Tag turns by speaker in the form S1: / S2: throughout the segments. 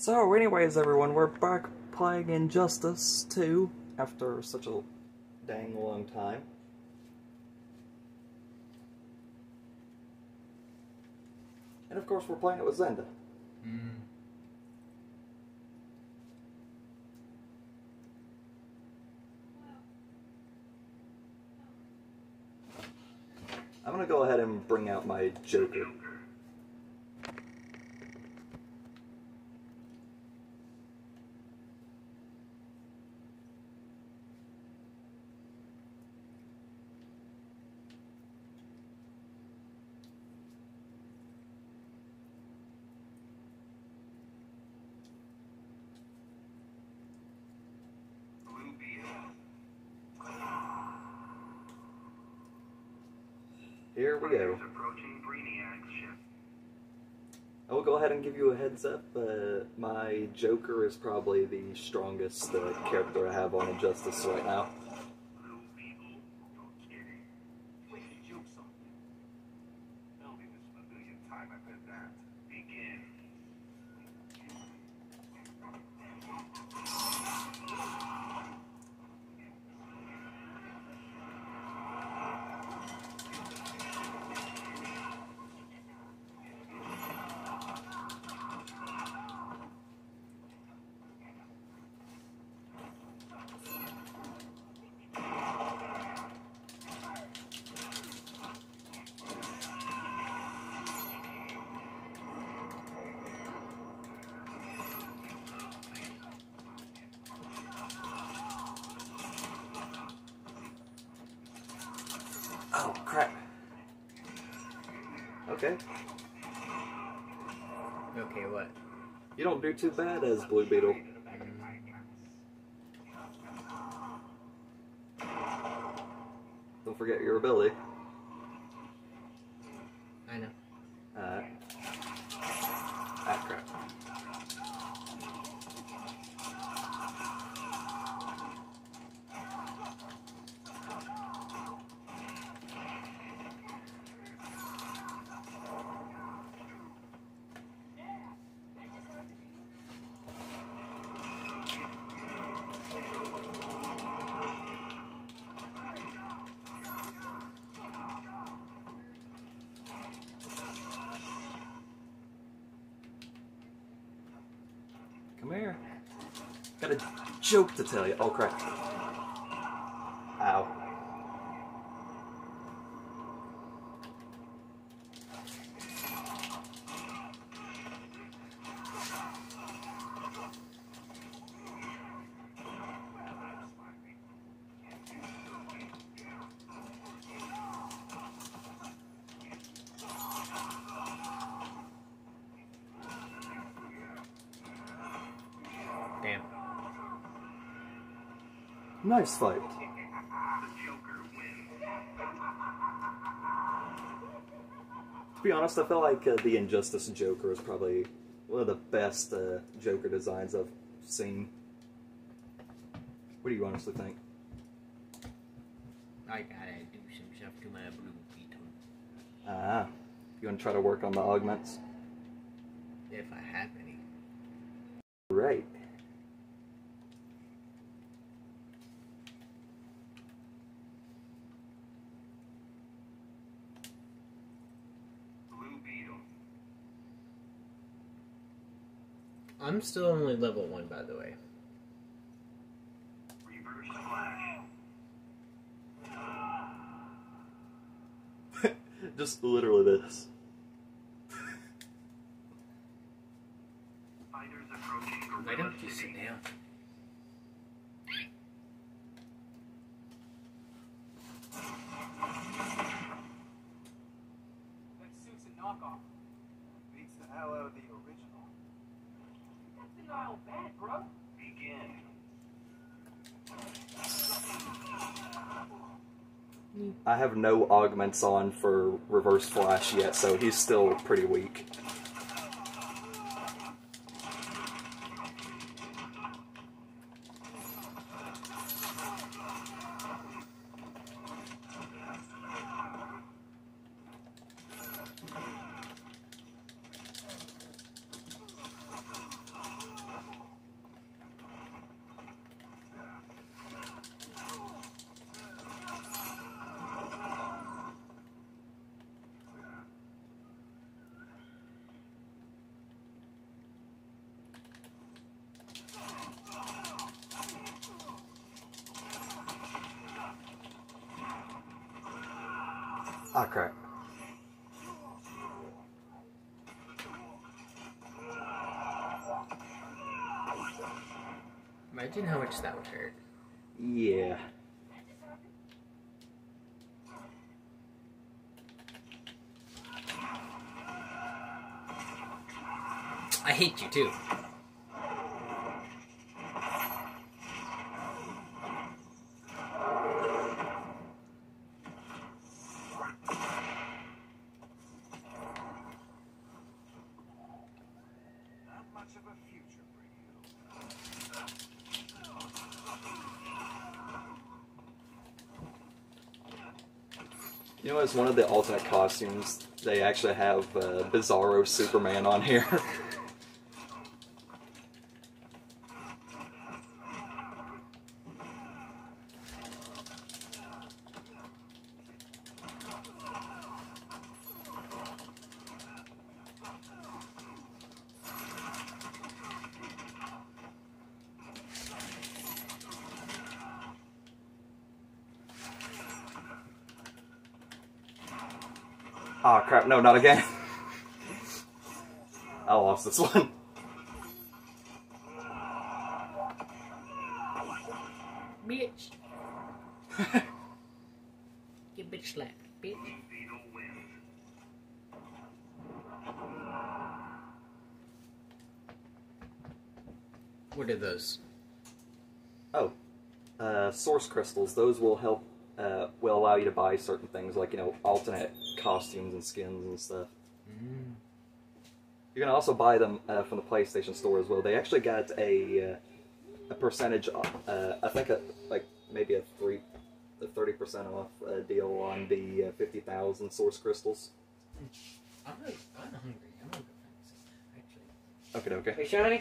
S1: So, anyways, everyone, we're back playing Injustice 2 after such a dang long time. And of course, we're playing it with Zenda. I'm gonna go ahead and bring out my Joker. Here we go. I will go ahead and give you a heads up. My Joker is probably the strongest character I have on Injustice right now. Oh, crap. Okay.
S2: Okay, what?
S1: You don't do too bad as Blue Beetle. Don't forget your ability.
S2: I know.
S1: Alright. Ah, crap. Come here. Got a joke to tell you. Oh, crap. Ow.
S2: Damn.
S1: Nice fight. To be honest, I feel like the Injustice Joker is probably one of the best Joker designs I've seen. What do you honestly think?
S2: I gotta do some stuff to my Blue Beetle.
S1: Ah, you want to try to work on the augments?
S2: If I have any.
S1: Right.
S2: I'm still only level 1, by the way.
S3: Reverse flash.
S1: Just literally this.
S3: Fighters approaching
S2: Why
S3: Gorilla
S2: don't you sit
S3: City.
S2: down?
S4: That suit's a knockoff. Beats the hell out of the original. That's the Nile bad, bro.
S3: Begin.
S1: I have no augments on for Reverse Flash yet, so he's still pretty weak. Ah, crap.
S2: Imagine how much that would hurt.
S1: Yeah.
S2: I hate you too.
S3: Not much of a future for you.
S1: You know, as one of the alternate costumes, they actually have Bizarro Superman on here. Ah, crap, no, not again. I lost this one.
S2: Bitch. Get bitch slapped, bitch.
S3: Beetle wins.
S2: What are those?
S1: Oh, source crystals. Those will help, will allow you to buy certain things like, you know, alternate costumes and skins and stuff. You can also buy them from the PlayStation Store as well. They actually got a percentage, I think, like maybe a 30% off deal on the 50,000 source crystals.
S2: I'm hungry. I'm gonna go find some, actually.
S1: Okay, okay.
S2: Hey, Shani.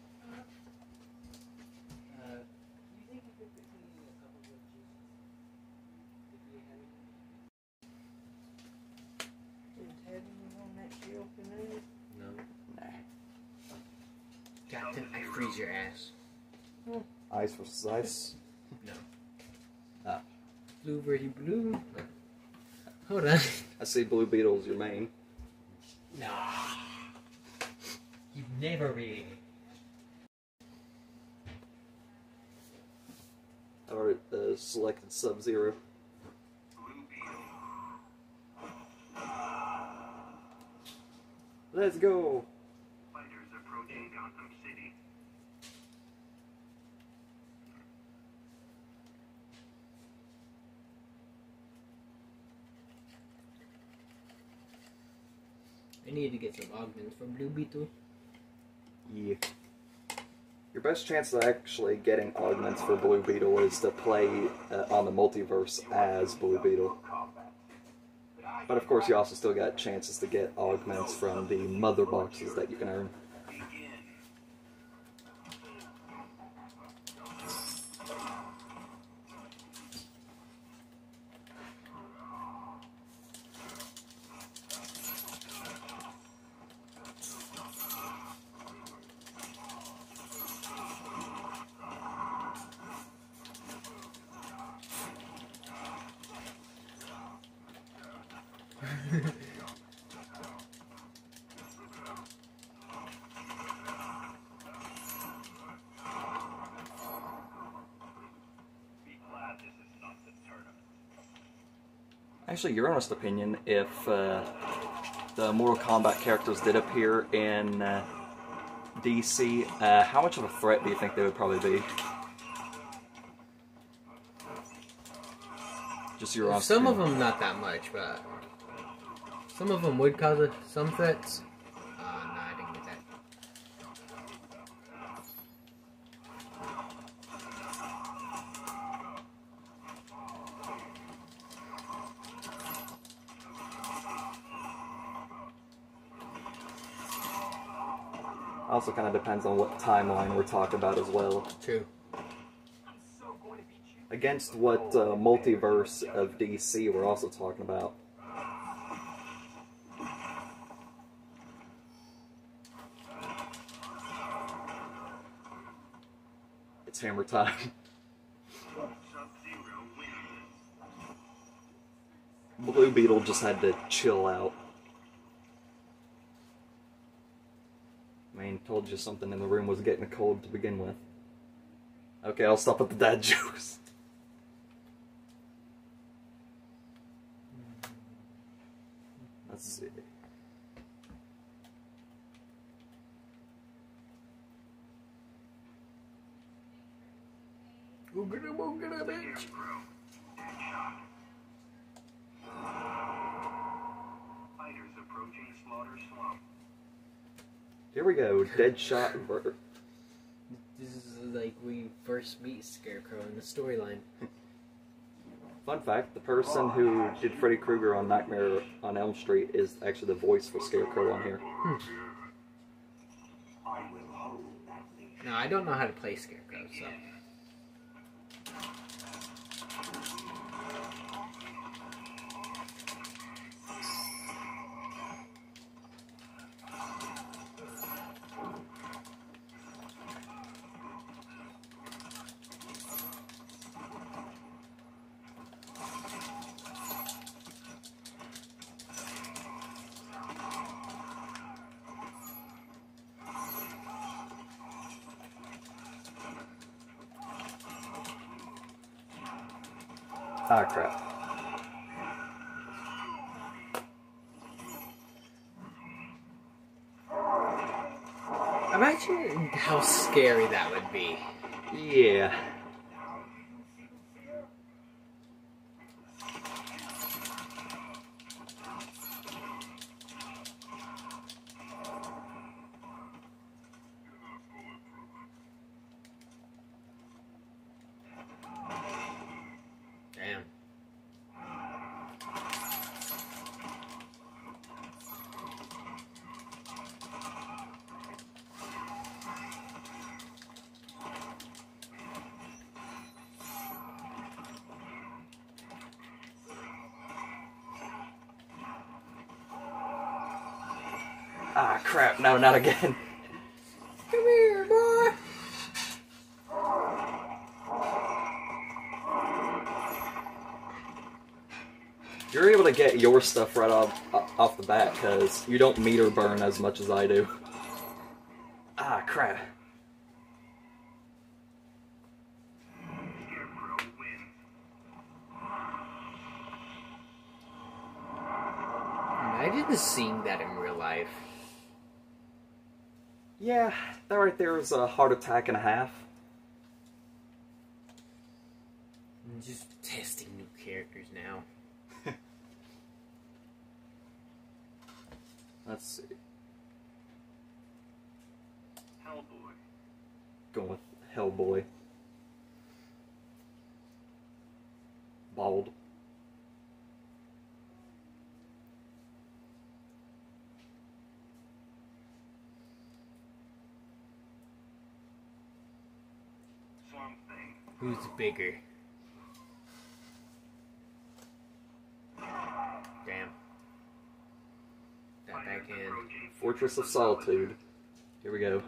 S2: No.
S1: Nah.
S2: Captain, I freeze your ass.
S1: Ice versus ice.
S2: No.
S1: Ah.
S2: Blue versus blue. Hold on.
S1: I see Blue Beetle's your main.
S2: No. You've never really.
S1: I already selected Sub-Zero.
S3: Blue Beetle.
S1: Let's go!
S3: Fighters approaching Gotham City.
S2: I need to get some augments from Blue Beetle.
S1: Yeah. Your best chance of actually getting augments for Blue Beetle is to play on the multiverse as Blue Beetle. But of course, you also still got chances to get augments from the mother boxes that you can earn.
S3: Begin. Be glad this is not the tournament.
S1: Actually, your honest opinion, if the Mortal Kombat characters did appear in DC, how much of a threat do you think they would probably be? Just your honest
S2: Some of
S1: opinion.
S2: them not that much, but some of them would cause some threats. No, I didn't get that.
S1: Also kind of depends on what timeline we're talking about as well.
S2: True.
S1: Against what multiverse of DC we're also talking about. It's hammer time.
S3: Sub-Zero wins.
S1: Blue Beetle just had to chill out. I mean, told you something in the room was getting cold to begin with. Okay, I'll stop with the dad jokes. Let's see.
S2: Boogada, bitch.
S3: Fighters approaching Slaughter Swamp.
S1: Here we go, Deadshot.
S2: This is like we first meet Scarecrow in the storyline.
S1: Fun fact, the person who did Freddy Krueger on Nightmare on Elm Street is actually the voice for Scarecrow on here.
S2: No, I don't know how to play Scarecrow, so...
S1: Ah, crap.
S2: Imagine how scary that would be.
S1: Yeah.
S2: Damn.
S1: Ah, crap. No, not again.
S2: Come here, boy!
S1: You're able to get your stuff right off the bat, because you don't meter burn as much as I do. Ah, crap.
S3: Scarecrow wins.
S2: Imagine seeing that in real life.
S1: Yeah, that right there is a heart attack and a half.
S2: I'm just testing new characters now.
S1: Let's see.
S3: Hellboy.
S1: Going with Hellboy. Bald.
S3: Swamp Thing.
S2: Who's bigger? Damn. That
S3: Fighters
S2: backhand.
S3: approaching
S1: Fortress of Solitude. Here we go.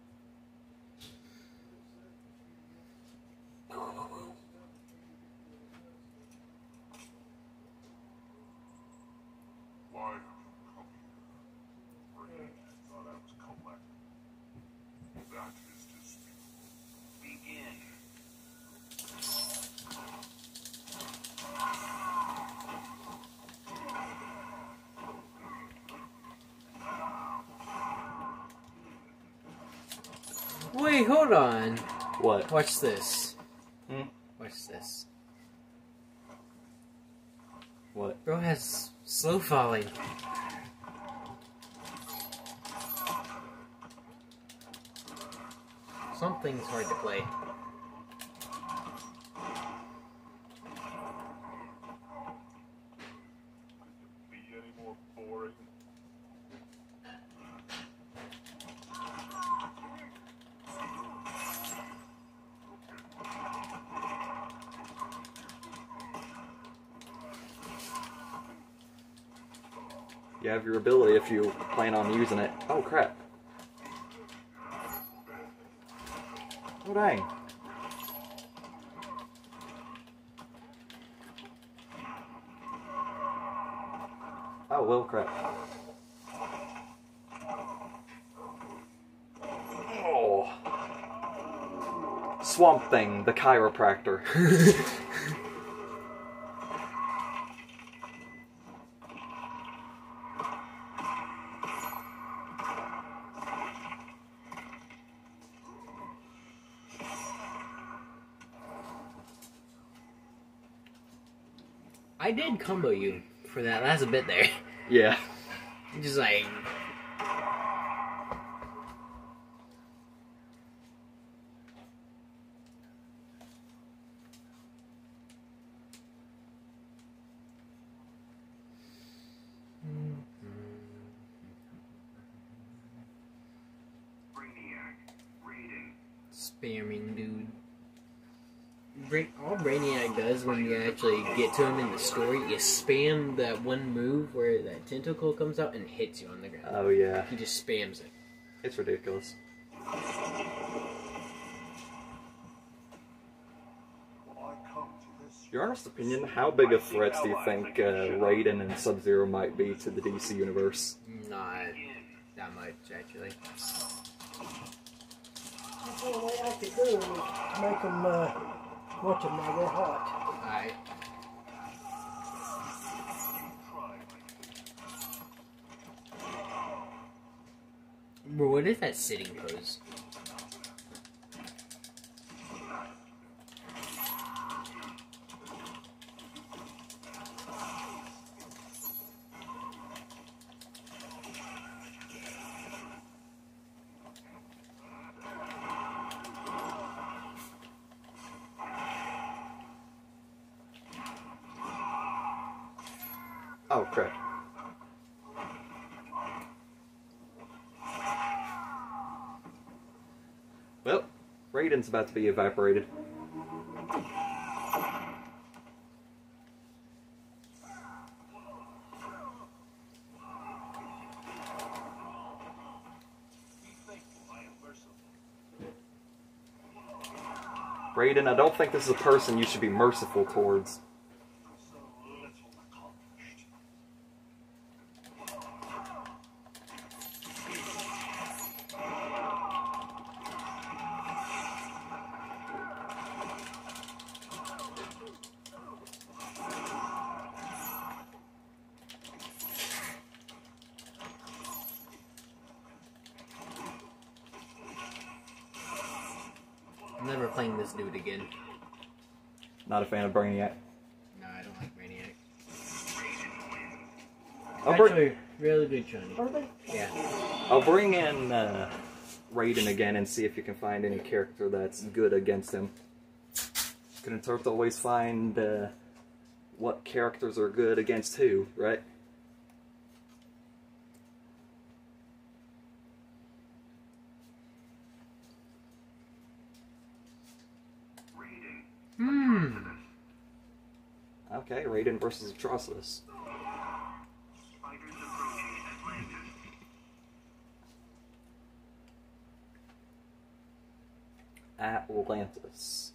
S3: Why have you come here? Really thought I was collecting. That is despicable. Begin.
S2: Wait, hold on.
S1: What?
S2: Watch this.
S1: Hmm?
S2: Watch this.
S1: What?
S2: Bro has slow falling. Something's hard to play.
S3: Be any more boring?
S1: You have your ability if you plan on using it. Oh, crap. Oh, dang. Oh, well, crap. Oh. Swamp Thing, the chiropractor.
S2: I did combo you for that last bit there.
S1: Yeah.
S2: Just like... Spamming, dude. All Brainiac does when you actually get to him in the story is spam that one move where that tentacle comes out and hits you on the ground.
S1: Oh, yeah.
S2: He just spams it.
S1: It's ridiculous. Your honest opinion, how big of threats do you think Raiden and Sub-Zero might be to the DC universe?
S2: Not that much, actually.
S5: That's all they have to do is make them, watch them now, they're hot.
S2: Alright. Bro, what is that sitting pose?
S1: Oh, crap. Well, Raiden's about to be evaporated. Raiden, I don't think this is a person you should be merciful towards.
S2: I'm never playing this dude again.
S1: Not a fan of Brainiac.
S2: No, I don't like Brainiac.
S1: I'll
S2: Really good shiny.
S5: Are they?
S2: Yeah.
S1: I'll bring in Raiden again and see if you can find any character that's good against him. Couldn't hurt to always find what characters are good against who, right? Okay, Raiden versus Atrocitus. Atlantis.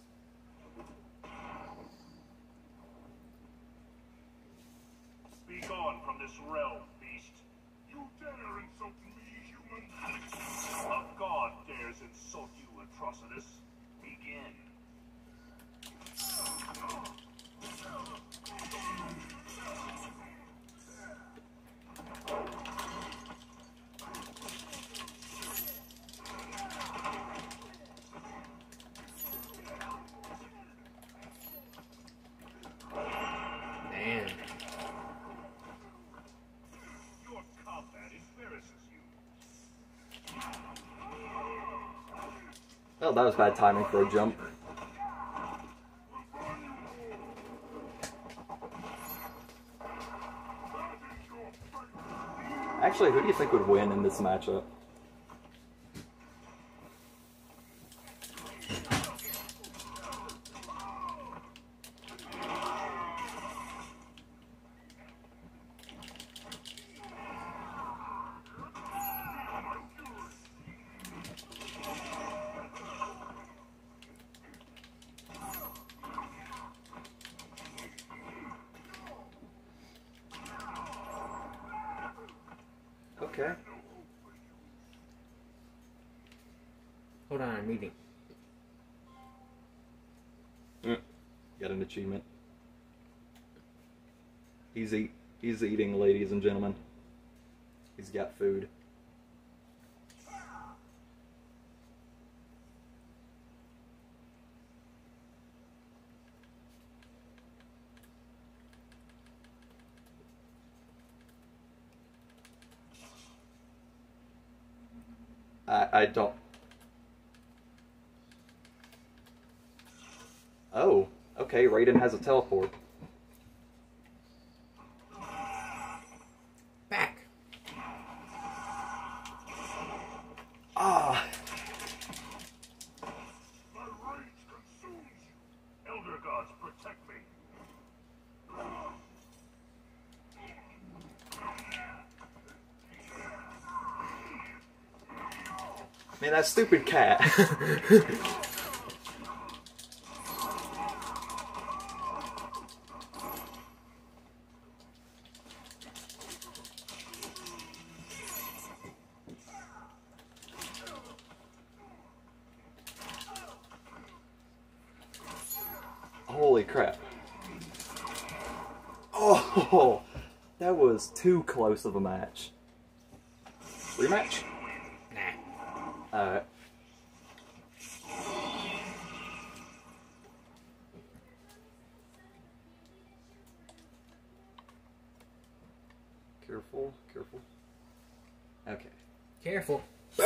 S3: Speak on from this realm, beast. You dare insult me, human? A god dares insult you, Atrocitus. Begin.
S2: Man.
S3: Your combat embarrasses you.
S1: Well, that was bad timing for a jump. Actually, who do you think would win in this matchup? Okay.
S2: Hold on, I'm eating.
S1: Got an achievement. He's eating, ladies and gentlemen. He's got food. I don't. Oh, okay. Raiden has a teleport.
S2: Back.
S1: Ah.
S3: My rage consumes you. Elder gods, protect me.
S1: Man, that stupid cat. Holy crap. Oh, that was too close of a match. Rematch?
S2: Nah.
S1: Alright. Careful, careful. Okay.
S2: Careful.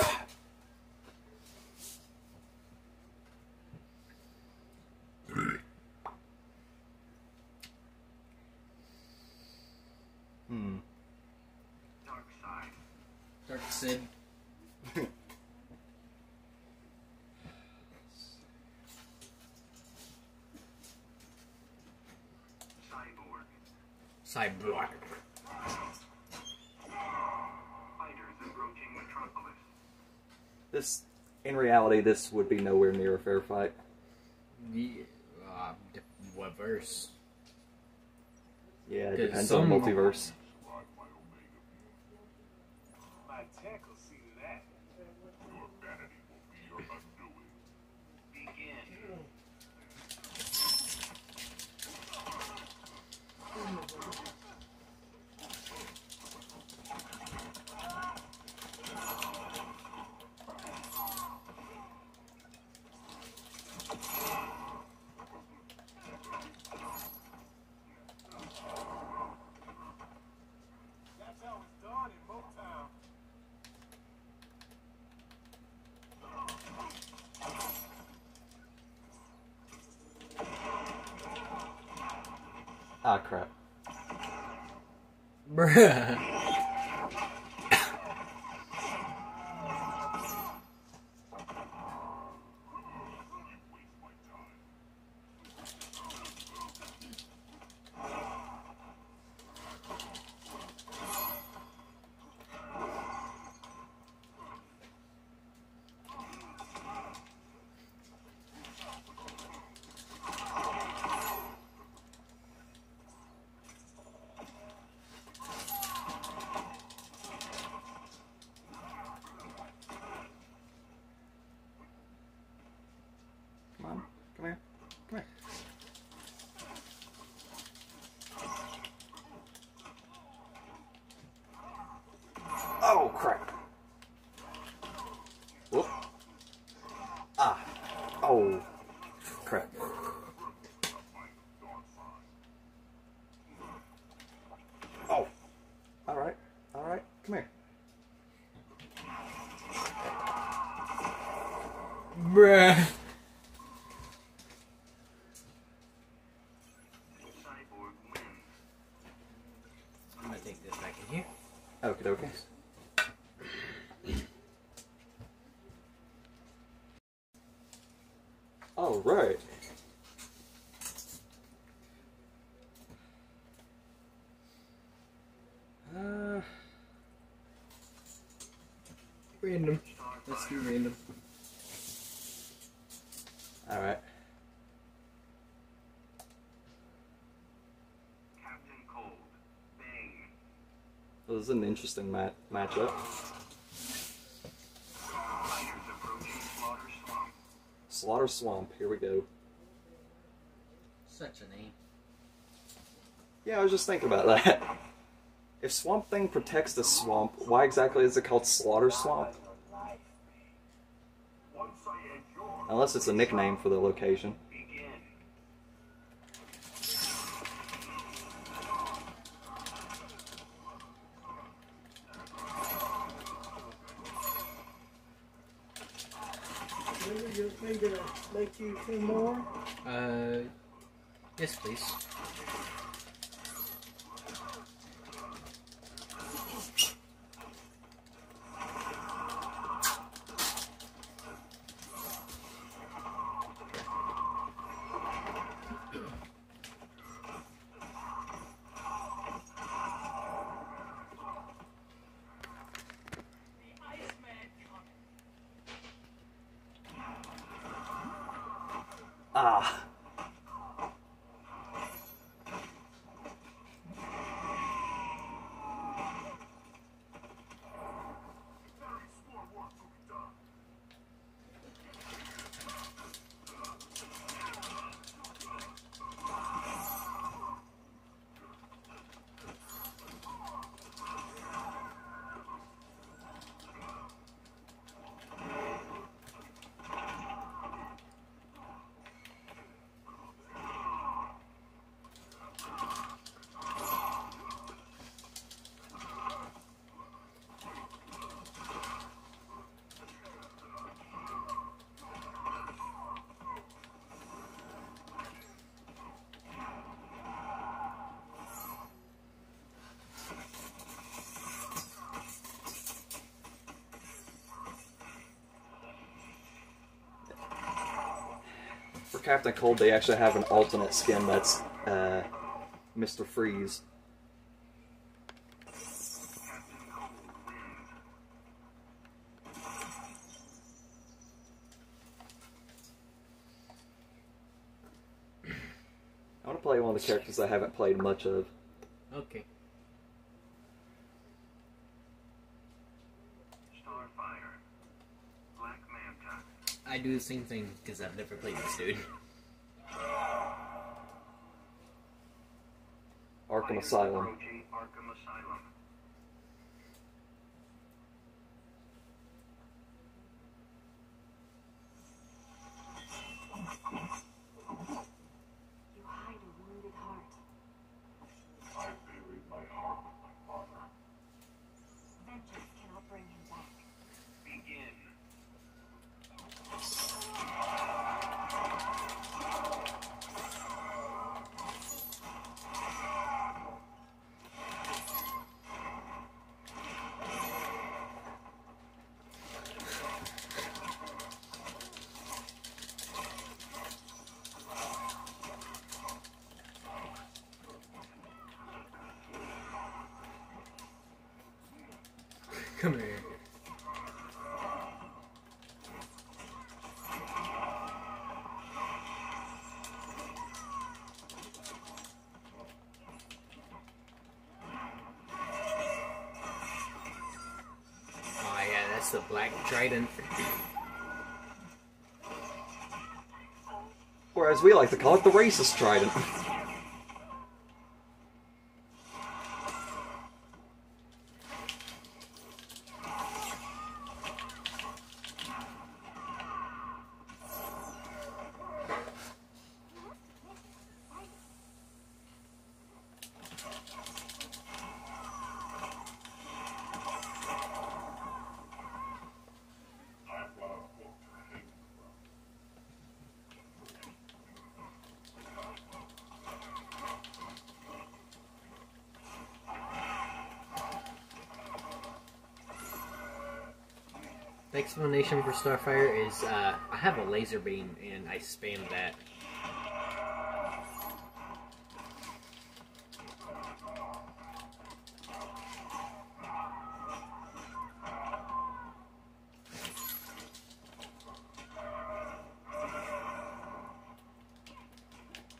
S3: Dark side.
S2: Dark Sid.
S3: Cyborg.
S2: Cyborg.
S3: Fighters approaching Metropolis.
S1: This, in reality, this would be nowhere near a fair fight.
S2: Yeah, what verse?
S1: Yeah, it
S2: 'Cause
S1: depends on the
S2: some-
S1: multiverse.
S3: My tech will see to that. Your vanity will be your undoing. Begin.
S4: That's how it's done in Motown.
S1: Ah, crap.
S2: Bruh.
S1: Come on, come here, come here. Oh, crap. Whoop. Ah. Oh, crap. Oh. Alright, alright, come here.
S2: Bruh.
S3: Cyborg wins.
S2: I'm gonna take this back in here.
S1: Okie dokie. Alright.
S2: Random. Let's do random.
S1: Alright.
S3: Captain Cold. Bang.
S1: This is an interesting matchup. Slaughter Swamp, here we go.
S2: Such a name.
S1: Yeah, I was just thinking about that. If Swamp Thing protects the swamp, why exactly is it called Slaughter Swamp? Unless it's a nickname for the location.
S5: You want me to make you 2 more?
S2: Yes, please.
S1: Ah. For Captain Cold, they actually have an alternate skin that's Mr. Freeze. I want to play one of the characters I haven't played much of.
S2: Okay.
S3: Starfire. Black Manta.
S2: I do the same thing because I've never played this dude.
S1: Arkham Asylum.
S3: Approaching Arkham Asylum.
S6: You hide a wounded heart.
S3: I buried my heart with my father.
S6: Vengeance cannot bring him back.
S3: Begin.
S2: Come here. Oh yeah, that's the Black Trident.
S1: Or as we like to call it, the Racist Trident.
S2: The explanation for Starfire is I have a laser beam and I spam that.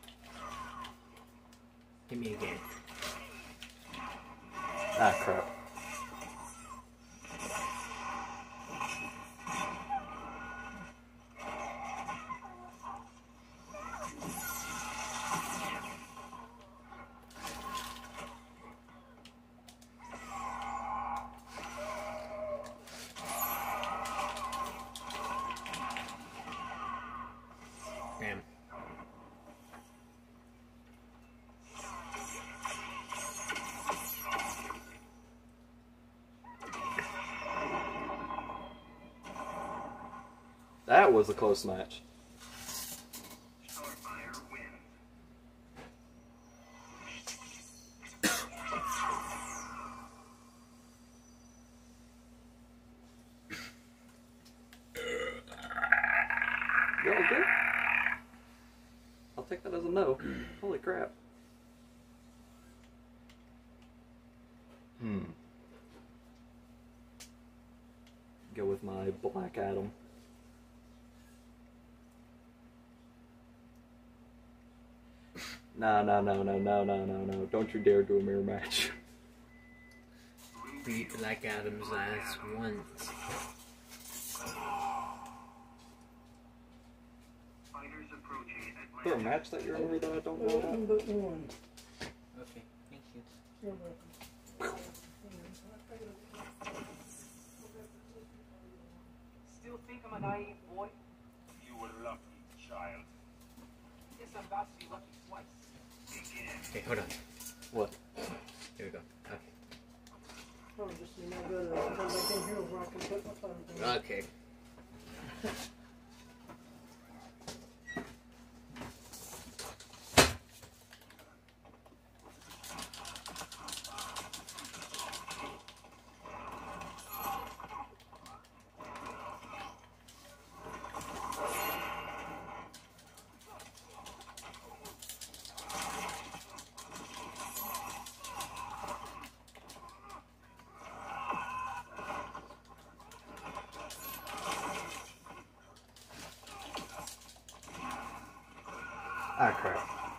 S2: Hit me again.
S1: Ah, crap. That was a close match.
S3: Starfire wins.
S1: You all good? I'll take that as a no. Holy crap. Go with my Black Adam. No. Don't you dare do a mirror match.
S2: Beat Black Adam's ass once.
S3: Fighters approaching
S1: Is there a match that you're over that I don't know
S5: Nothing
S1: about?
S5: but one.
S2: Okay, thank you.
S5: You're welcome.
S4: Still think I'm a naive boy?
S3: You were lucky, child.
S4: Guess I'm about to be lucky twice.
S3: Begin.
S2: Okay, hold on.
S1: What?
S2: Here we go. Okay.
S5: Oh, just you know, go back in here where I can put my phone down.
S2: Okay.
S1: Ah, crap.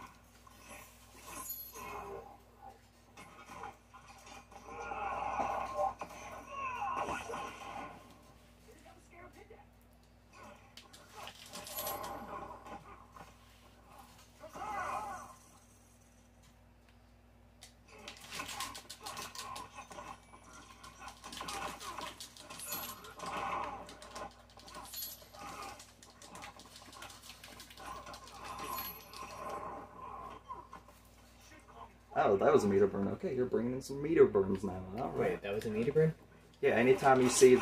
S1: Oh, that was a meter burn. Okay, you're bringing in some meter burns now. All right.
S2: Wait, that was a meter burn?
S1: Yeah, anytime you see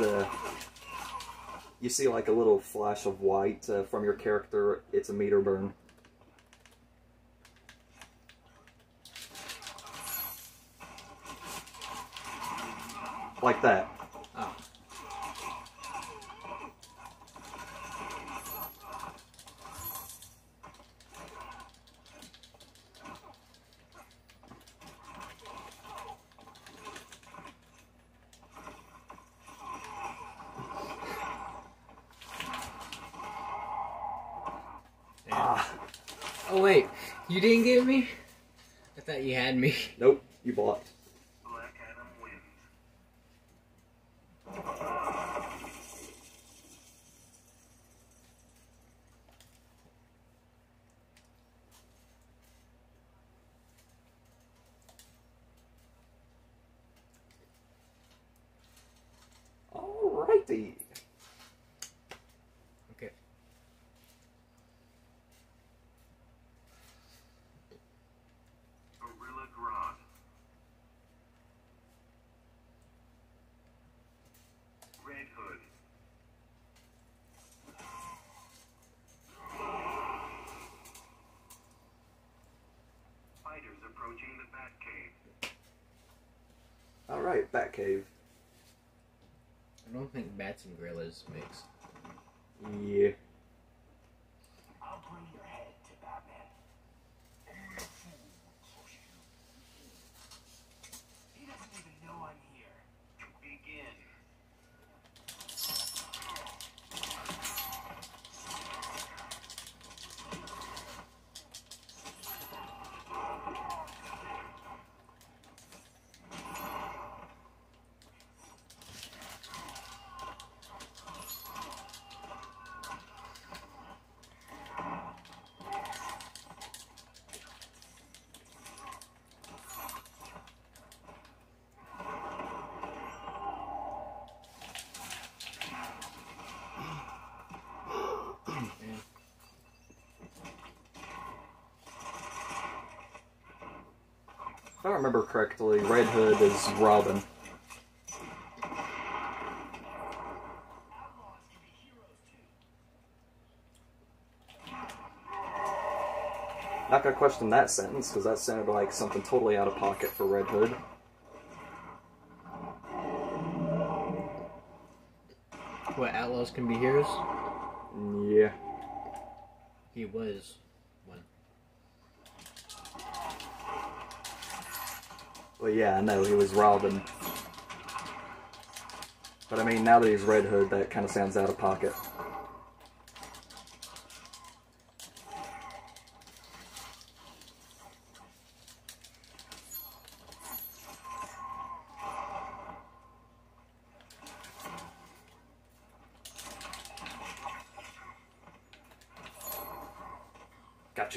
S1: like a little flash of white from your character, it's a meter burn. Like that.
S2: Oh. Oh wait, you didn't get me? I thought you had me.
S1: Nope, you blocked.
S3: Black Adam wins.
S1: Alrighty.
S2: Okay.
S3: Gorilla Grodd. Red Hood. Fighters approaching the Batcave.
S1: Alright, Batcave.
S2: I don't think bats and gorillas mix.
S1: Yeah.
S3: I'll bring your head to Batman. He doesn't even know I'm here. Begin.
S1: If I remember correctly, Red Hood is Robin. Not gonna question that sentence, because that sounded like something totally out of pocket for Red Hood.
S2: What, outlaws can be heroes?
S1: Yeah.
S2: He was one.
S1: Well, yeah, I know, he was Robin. But I mean, now that he's Red Hood, that kind of sounds out of pocket. Gotcha.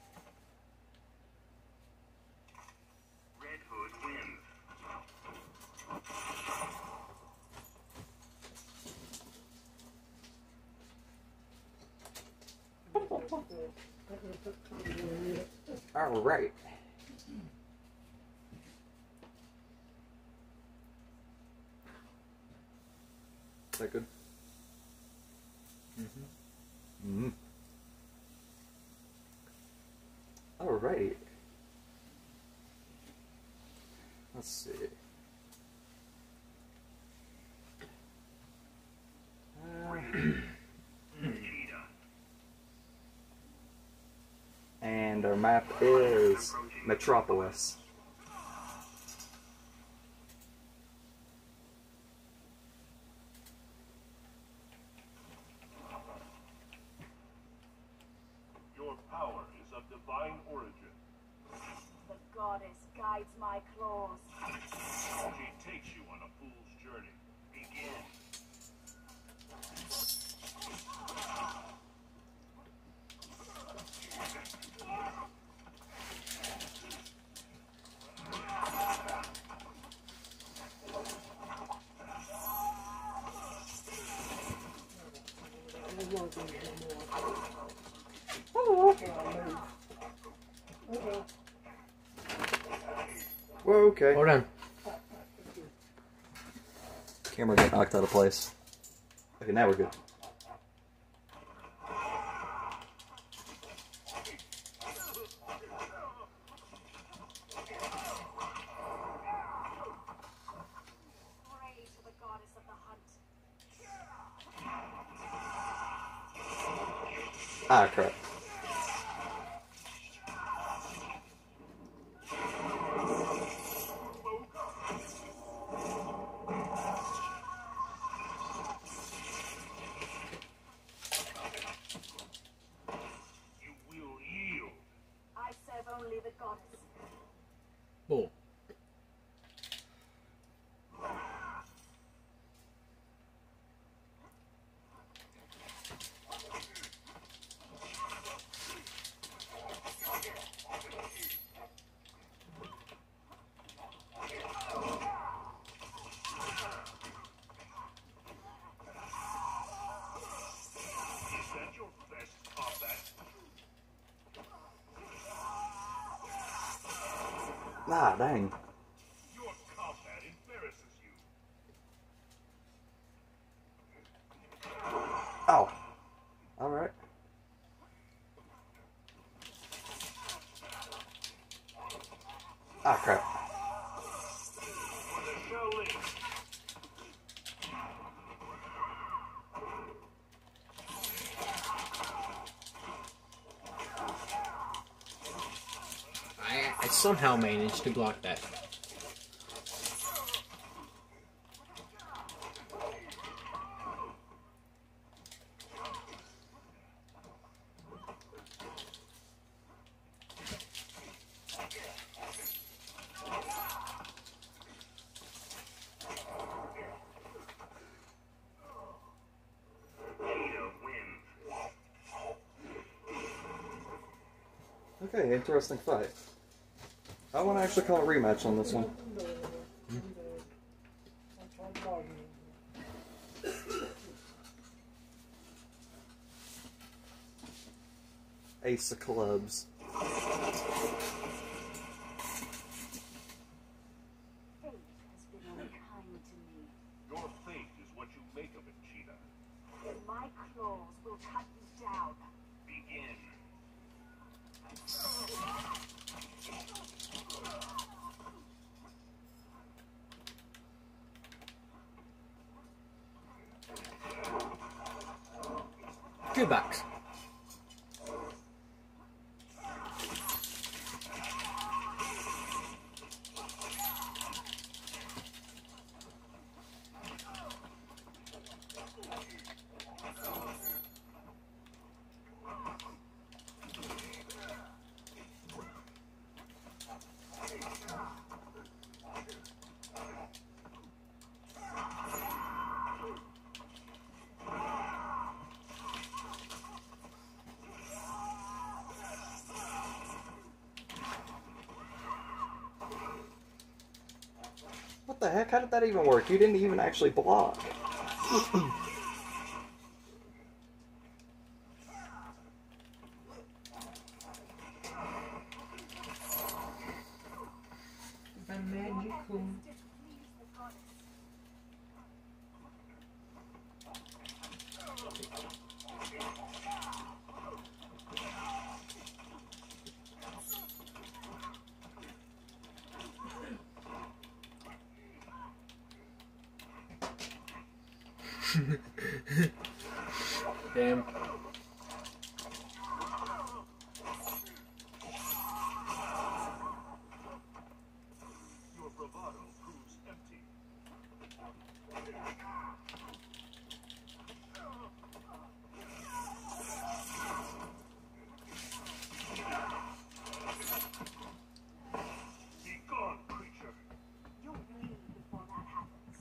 S3: Red Hood wins.
S1: Alright. Is that good? Mm-hmm. Alright. Let's see. And our map is Metropolis.
S3: Your power is of divine origin.
S6: The goddess guides my claws.
S3: She takes you on a fool's journey. Begin.
S1: Whoa, okay.
S2: Hold on.
S1: Camera got knocked out of place. Okay, now we're good.
S6: Pray to the goddess of the hunt.
S1: Ah, crap.
S3: You will yield.
S6: I serve only the goddess.
S2: Bull.
S3: Is that your best combat?
S1: Ah, dang.
S3: Your combat embarrasses you.
S1: Oh. Alright. Ah, crap.
S3: For the Shaolin.
S2: I somehow managed to block that.
S3: Cheetah wins.
S1: Okay, interesting fight. I want to actually call a rematch on this one. Ace of clubs.
S6: Fate has been unkind to me.
S3: Your fate is what you make of it, Cheetah.
S6: My claws will cut you down.
S3: Begin.
S2: $2.
S1: What the heck? How did that even work? You didn't even actually block.
S5: Magical.
S2: Damn.
S3: Your bravado proves empty. Be gone, creature.
S6: You'll bleed before that happens.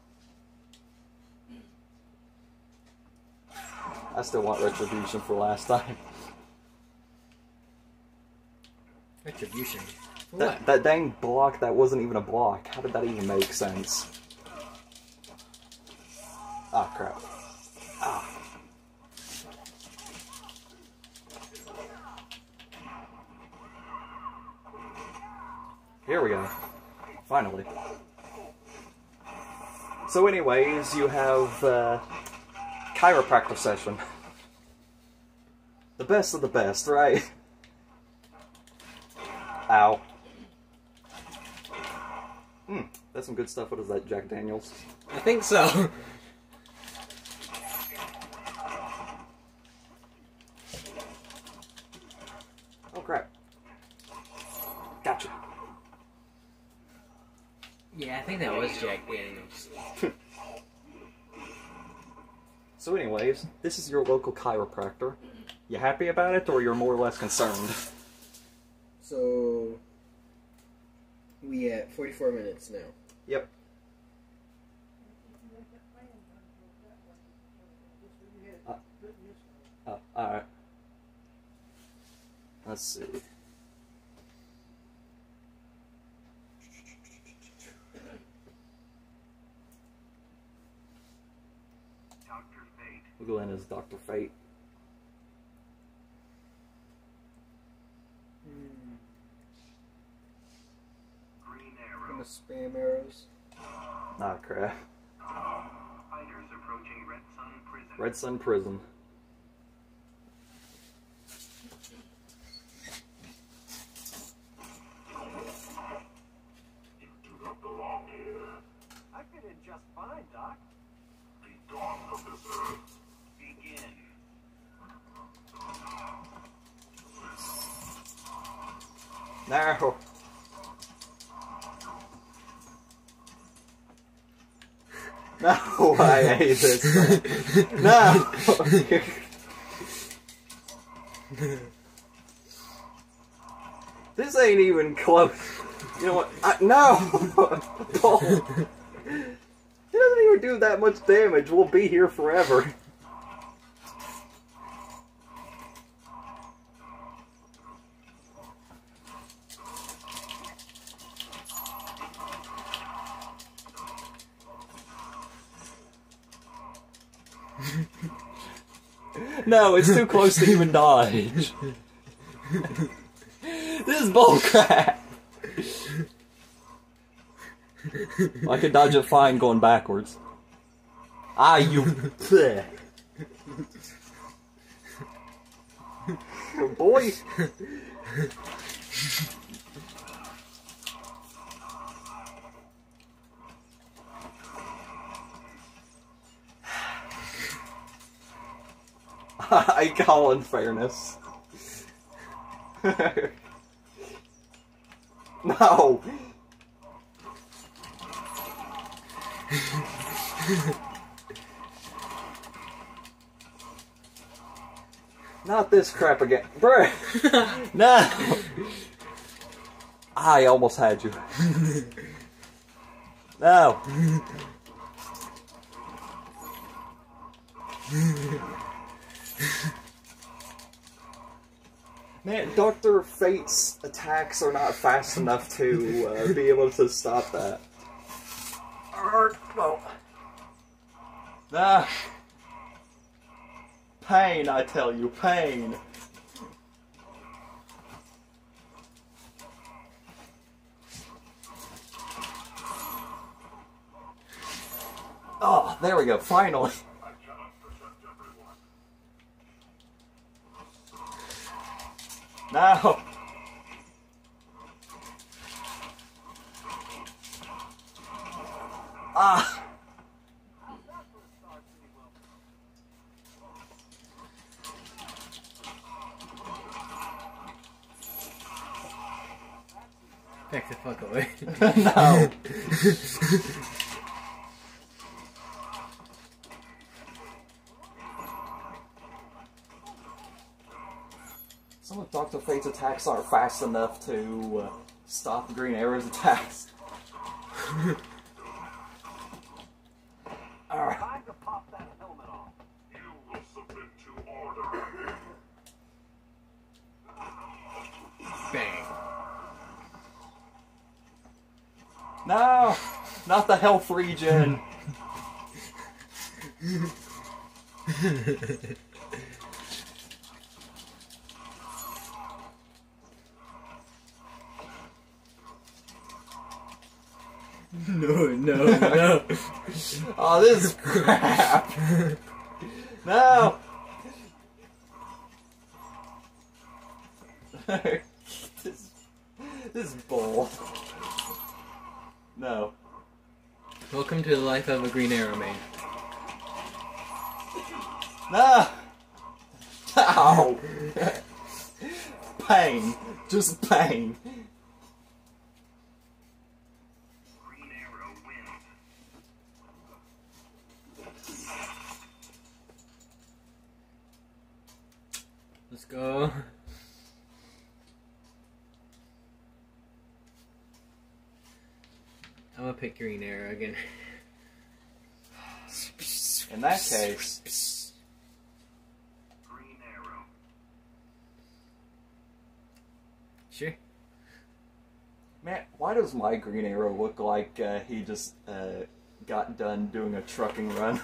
S1: I still want retribution for last time.
S2: Retribution. For what?
S1: That dang block that wasn't even a block. How did that even make sense? Ah, crap. Ah. Here we go. Finally. So anyways, you have chiropractor session. The best of the best, right? Ow. That's some good stuff. What is that, Jack Daniels?
S2: I think so.
S1: Oh crap. Gotcha.
S2: Yeah, I think that was Jack Daniels.
S1: So anyways, this is your local chiropractor. You happy about it, or you're more or less concerned?
S2: So, we at 44 minutes now.
S1: Yep. Alright. Let's see.
S3: Dr. Fate.
S1: We'll go in as Dr. Fate.
S3: Green
S2: I'm
S3: arrow.
S2: gonna spam arrows.
S1: Ah, crap.
S3: Fighters approaching Red Sun Prison.
S1: Red Sun Prison.
S3: You do not belong here.
S4: I fit in just fine, Doc.
S3: Be gone from this earth. Begin.
S1: No! No, I hate this. No! This ain't even close. You know what? No! Paul. He doesn't even do that much damage. We'll be here forever. No, it's too close to even dodge. This is bullcrap. I can dodge it fine going backwards. Ah, you. Boy. I call in fairness. No! Not this crap again. Bruh! No! I almost had you. No! Man, Dr. Fate's attacks are not fast enough to be able to stop that. Well. Ah. Pain, I tell you, pain. Oh, there we go, finally. No! Ah!
S2: Back the fuck away.
S1: No! Some of Dr. Fate's attacks aren't fast enough to stop Green Arrow's attacks. Alright.
S3: Time to pop that helmet off. You will submit to order.
S2: Bang.
S1: No! Not the health regen!
S2: No, no, no.
S1: Oh, this is crap! No! this is bull. No.
S2: Welcome to the life of a Green Arrow man.
S1: No! Ow! Pain. Just pain.
S3: Green Arrow wins.
S2: Let's go. I'm gonna pick Green Arrow again.
S1: In that case,
S3: Green Arrow.
S2: Sure.
S1: man, why does my Green Arrow look like he just got done doing a trucking run?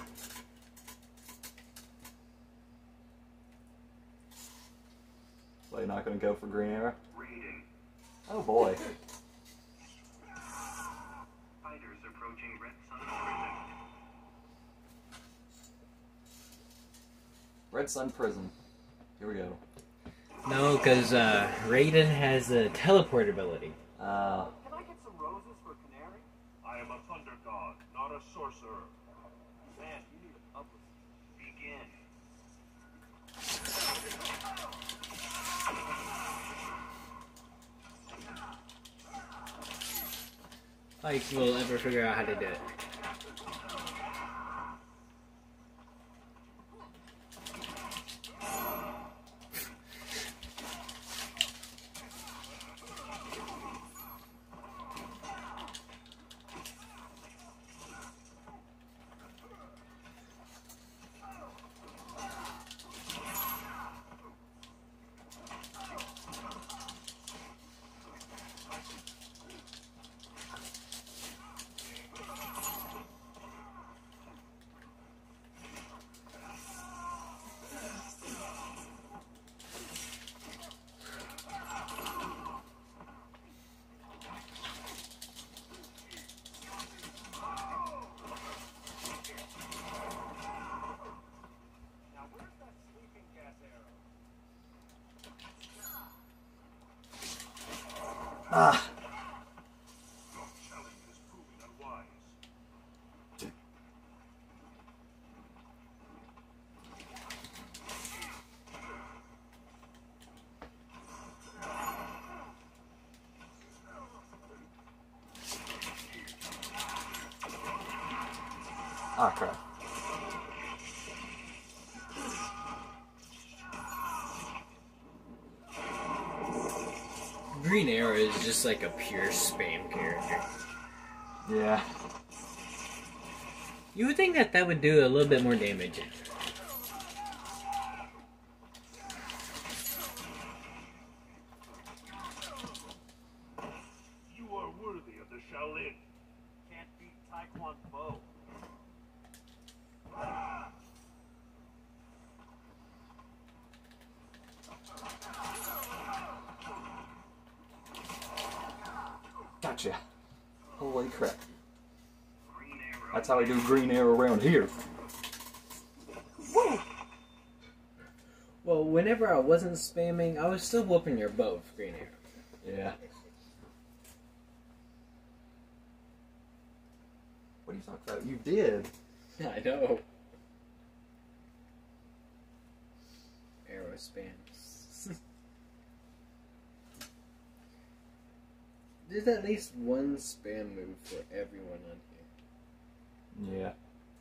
S1: So you're not gonna go for Green Arrow?
S3: Reading.
S1: Oh boy.
S3: Fighters approaching Red Sun Prison.
S1: Red Sun Prison. Here we go.
S2: No, because Raiden has a teleport ability.
S4: Can I get some roses for Canary?
S3: I am a thunder god, not a sorcerer.
S4: Man, you need a publicist.
S3: Begin.
S2: Like we'll ever figure out how to do it.
S1: Ah.
S3: Your challenge is proving unwise.
S1: Ah, crap.
S2: Green Arrow is just like a pure spam character.
S1: Yeah.
S2: You would think that would do a little bit more damage.
S3: You are worthy of the Shaolin.
S4: Can't beat Taekwondo Bo.
S1: Gotcha. Holy crap.
S3: Green Arrow.
S1: That's how we do Green Arrow around here. Woo!
S2: Well, whenever I wasn't spamming, I was still whooping your bow with Green Arrow.
S1: Yeah. What are you talking about? You did.
S2: I know. Arrow spam. There's at least one spam move for everyone on here.
S1: Yeah.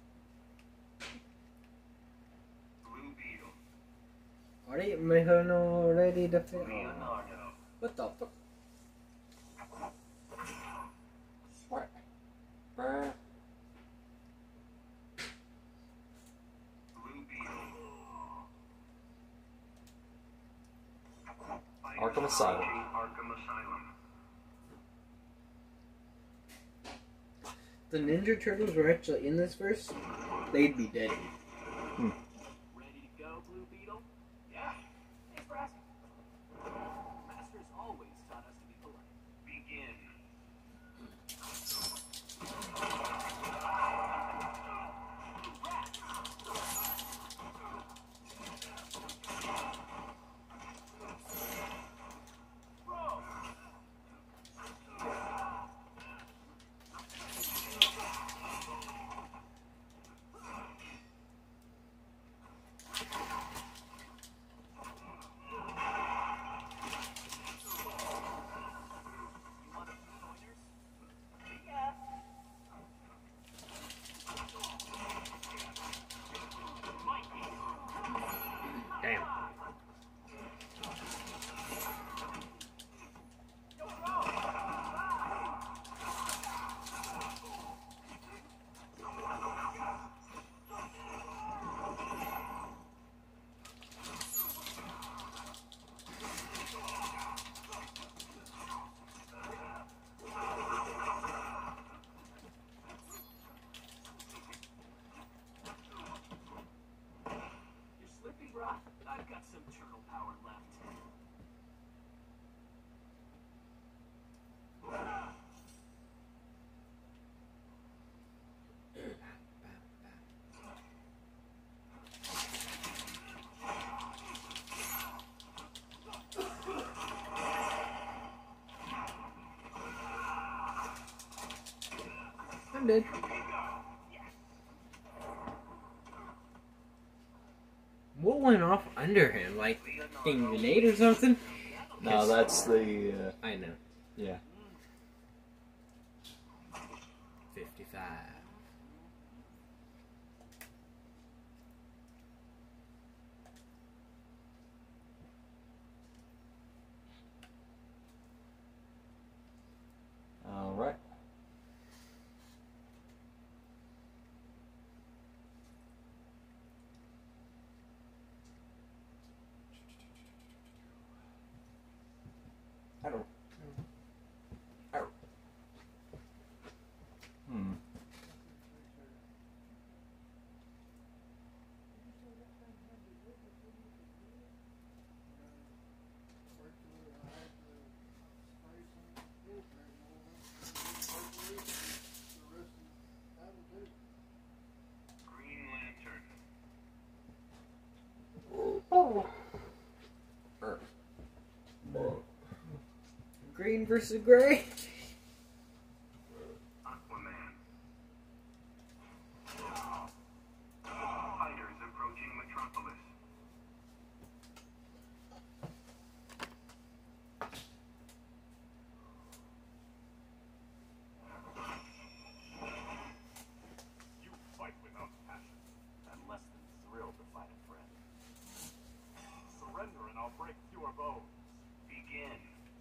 S3: Blue Beetle.
S2: Are they Mihono ready to fit?
S3: Leonardo.
S2: What the fuck?
S1: What? Bruh.
S3: Blue Beetle.
S1: Arkham Asylum.
S3: Arkham Asylum.
S2: The Ninja Turtles were actually in this verse, they'd be dead.
S4: Ready to go, Blue Beetle? Yeah. Thanks for asking. Master's always taught us to be polite.
S3: Begin.
S2: Damn.
S4: You're slipping, brah, but I've got some turtle power left.
S2: I'm dead. What went off under him? Like a grenade or something?
S1: No, that's the,
S2: I know.
S1: yeah.
S2: 55.
S1: Alright. I don't. Hmm.
S2: versus Gray.
S3: Aquaman. Fighters approaching Metropolis. You fight without passion.
S4: I'm less than thrilled to fight a friend.
S3: Surrender and I'll break your bones. Begin.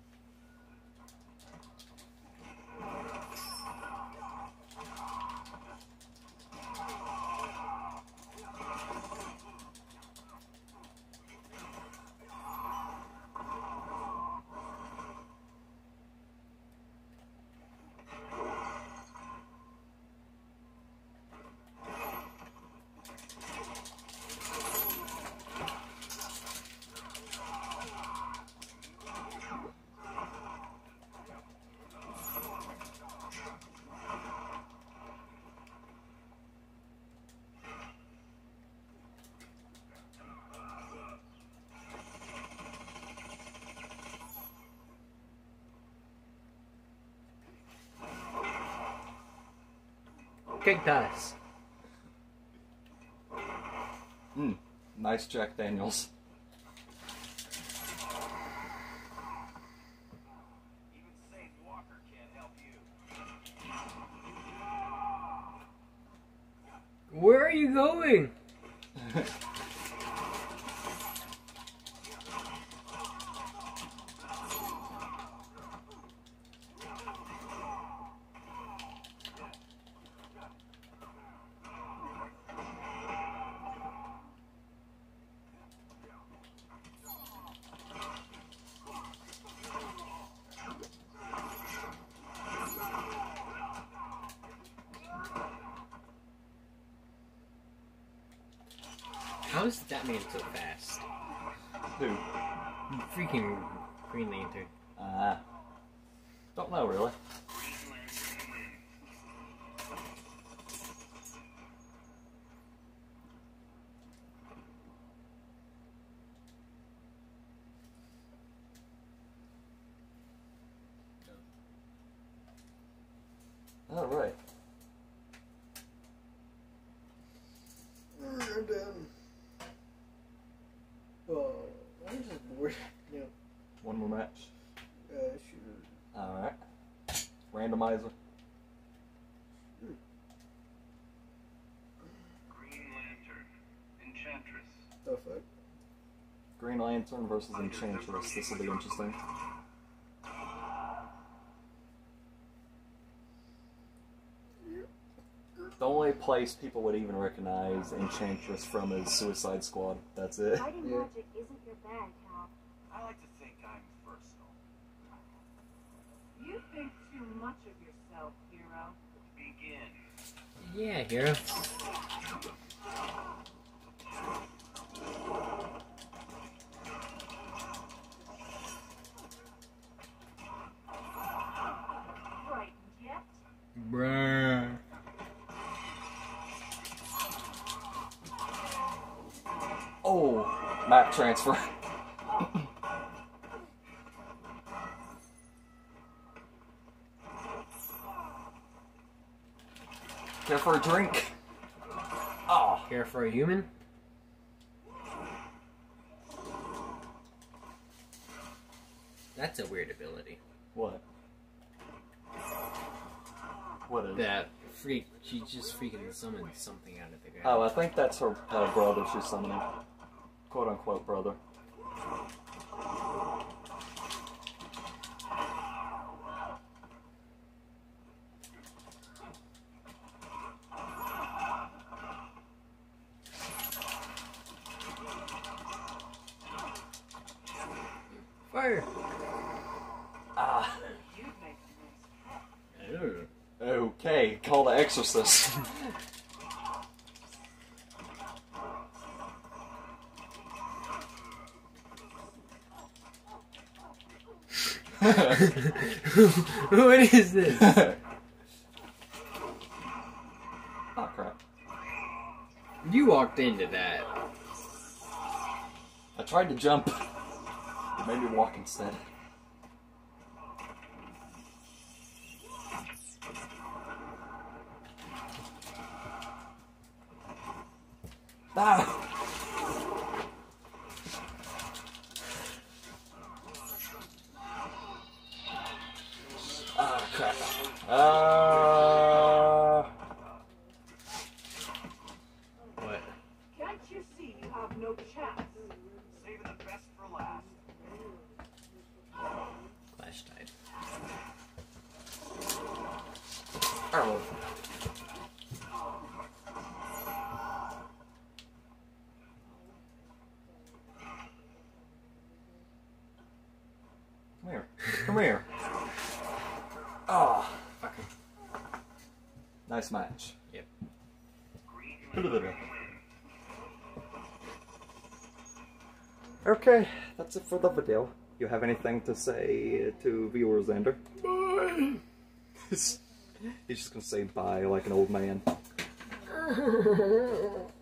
S2: Kick dice.
S1: Nice Jack Daniels.
S4: Even Safe Walker can't help you.
S2: Where are you going? How is that man so fast?
S1: Who?
S2: Freaking Green Lantern.
S1: Don't know really. All right.
S5: And I'm just bored. You know,
S1: One more match.
S5: sure.
S1: All right. Randomizer.
S3: Green Lantern. Enchantress.
S5: The fuck?
S1: Green Lantern versus Enchantress. This will be interesting. The only place people would even recognize Enchantress from is Suicide Squad. That's it.
S6: Fighting
S5: Yeah.
S6: magic isn't your bag, Cal.
S4: I like to think I'm versatile.
S7: You think too much of yourself, hero.
S3: Begin.
S2: Yeah, hero.
S7: Frightened yet?
S2: Bruh.
S1: Oh, map transfer. Care for a drink? Oh,
S2: Care for a human? That's a weird ability.
S1: what? What is?
S2: That freak, she just freaking summoned something out of the ground.
S1: Oh, I think that's her brother she's summoning. Quote unquote brother.
S2: Fire!
S1: Ah.
S7: You'd make a nice pet.
S1: Okay, call the exorcist.
S2: What is this?
S1: Oh crap.
S2: You walked into that.
S1: I tried to jump. It made me walk instead.
S5: Ah!
S1: Ah, crap.
S2: What?
S7: Can't you see you have no chance?
S3: Saving the best for last.
S2: Clash type.
S1: Oh. Come here. Come here. Oh.
S2: Fucker.
S1: Nice match.
S2: Yep.
S1: Okay, that's it for the video. You have anything to say to viewers, Xander?
S5: Bye.
S1: He's just gonna say bye like an old man.